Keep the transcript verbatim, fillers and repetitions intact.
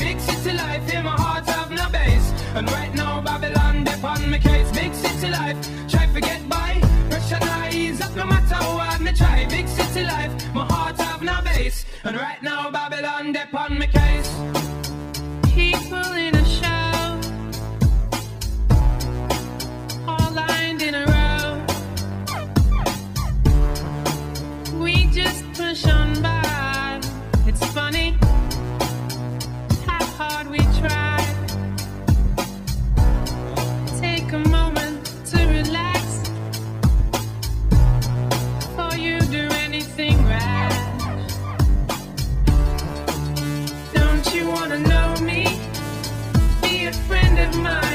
big city life, in my heart have no base. And right now Babylon dip on my case. Big city life, try to get by. Pressure not ease up no matter how hard me try. Big city life, my heart have no base. And right now Babylon dip on my case. People in a show, all lined in a row. We just push on by. It's funny how hard we try. Take a moment to relax before you do anything rash. Don't you wanna know me? Be a friend of mine.